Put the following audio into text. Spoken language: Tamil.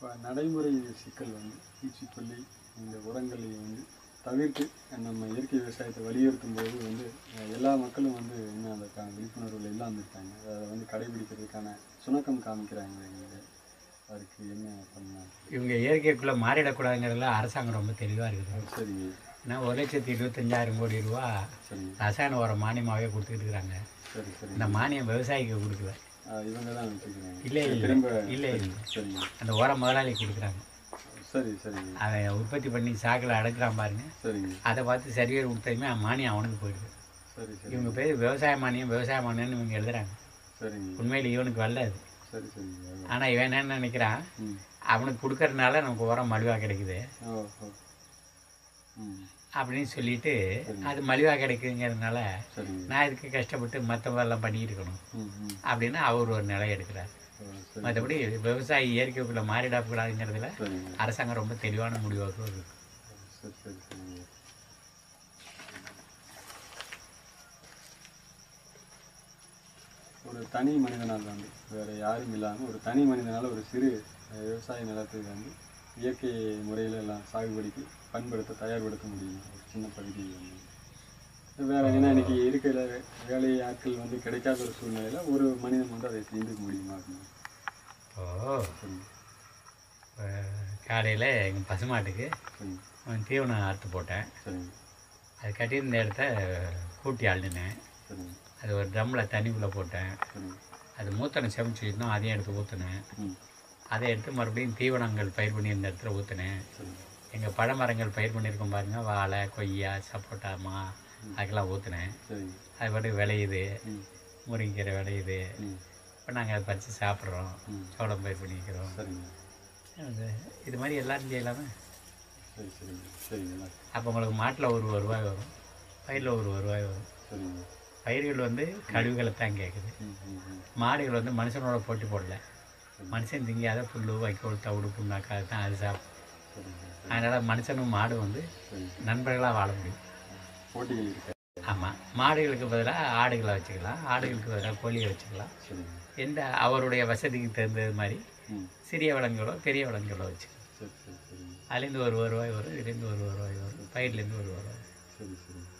இப்போ நடைமுறை சிக்கல் வந்து பூச்சிக்கொல்லி இந்த உரங்களை வந்து தவிர்த்து நம்ம இயற்கை விவசாயத்தை வலியுறுத்தும் போது வந்து எல்லா மக்களும் வந்து இன்னும் அதற்கான விழிப்புணர்வுகள் இல்லாமல் இருக்காங்க. அதை வந்து கடைபிடிக்கிறதுக்கான சுணக்கம் காமிக்கிறாங்க. அதுக்கு என்ன பண்ணலாம்? இவங்க இயற்கைக்குள்ளே மாறிடக்கூடாதுங்கிறதுல அரசாங்கம் ரொம்ப தெளிவாக இருக்குது. சரிங்க. ஏன்னா 1,25,000 கோடி ரூபா ரசாயன உரம் மானியமாகவே கொடுத்துக்கிட்டு இருக்கிறாங்க. சரி சரி. இந்த மானியம் விவசாயிக்கு கொடுக்கல, இவங்க தான் வச்சுக்கிறாங்க. இல்லை இல்லை சரிங்க. அந்த உரம் முதலாளி கொடுக்குறாங்க. சரி சரிங்க. அதை உற்பத்தி பண்ணி சாக்கில் அடக்குறான் பாருங்க. சரிங்க. அதை பார்த்து சரியாக கொடுத்ததுமே மானியம் அவனுக்கு போயிடுது. சரி சரி. இவங்க பேர் விவசாய மானியம்னு இவங்க எழுதுறாங்க. சரிங்க. உண்மையில் இவனுக்கு வரலாது. சரி சரிங்க. ஆனால் இவன் என்ன நினைக்கிறான், அவனுக்கு கொடுக்கறதுனால நமக்கு உரம் மலிவாக கிடைக்குது அப்படின்னு சொல்லிட்டு அது மலிவாக கிடைக்குங்கிறதுனால நான் இதுக்கு கஷ்டப்பட்டு மற்றவெல்லாம் பண்ணிக்கிட்டு இருக்கணும் அப்படின்னு அவர் ஒரு நிலை எடுக்கிறார். மற்றபடி விவசாயி இயற்கைக்குள்ளே மாறிடக்கூடாதுங்கிறதுல அரசாங்கம் ரொம்ப தெளிவான முடிவாக இருக்கு. ஒரு தனி மனிதனால் வந்து வேறு யாரும் இல்லாமல் ஒரு தனி மனிதனால் ஒரு சிறு விவசாய நிலத்துக்கு வந்து இயற்கை முறையில் எல்லாம் சாகுபடிக்கு பண்படுத்த தயார்படுத்த முடியும். ஒரு சின்ன பகுதி வந்து வேறு ஏன்னா இன்றைக்கி இருக்கிற வேலை ஆட்கள் வந்து கிடைக்காத ஒரு சூழ்நிலையில் ஒரு மனிதன் வந்து அதை செய்துக்க முடியுமா அப்படின்னு. காலையில் எங்கள் பசுமாட்டுக்கு தீவனம் அறுத்து போட்டேன். அது கட்டியிருந்த இடத்த கூட்டி அள்ளினேன். அது ஒரு ட்ரம்மில் தண்ணிக்குள்ளே போட்டேன். அது மூத்தனை செமிச்சு வச்சுருந்தோம், அதையும் எடுத்து ஊற்றினேன். அதை எடுத்து மறுபடியும் தீவனங்கள் பயிர் பண்ணியிருந்த இடத்துல ஊற்றினேன். எங்கள் பழமரங்கள் பயிர் பண்ணியிருக்கோம் பாருங்கள், வாழை, கொய்யா, சப்போட்டா, மா, அதுக்கெல்லாம் ஊற்றினேன். அது பாட்டு விளையுது, முருங்கைக்கீரை விளையுது. இப்போ நாங்கள் அதை பறித்து சாப்பிட்றோம், சோளம் பயிர் பண்ணிக்கிறோம். இது மாதிரி எல்லாரும் செய்யலாமே. அப்போ உங்களுக்கு மாட்டில் ஒரு ரூபாய் வரும், பயிரில் ஒரு ரூபாய் வரும். பயிர்கள் வந்து கழிவுகளை தான் கேட்குது. மாடுகள் வந்து மனுஷனோட போட்டி போடல. மனுஷன் திங்காத புல், வைக்கோல், தவிடு, புண்ணாக்கா தான் அது சாப்பிடும். அதனால் மனுஷனும் மாடு வந்து நண்பர்களாக வாழ முடியும். போட்டிகள் இருக்கு. ஆமாம், மாடுகளுக்கு பதிலாக ஆடுகளை வச்சுக்கலாம், ஆடுகளுக்கு பதிலாக கோழியை வச்சுக்கலாம். எந்த அவருடைய வசதிக்கு தகுந்தது மாதிரி சிறிய விலங்குகளோ பெரிய விலங்குகளோ வச்சுக்கலாம். அதுலேருந்து ஒரு ரூபாய் வரும், இதுலேருந்து ஒரு ரூபாய் வரும், பயிர்லேருந்து ஒரு ரூபாய் வரும்.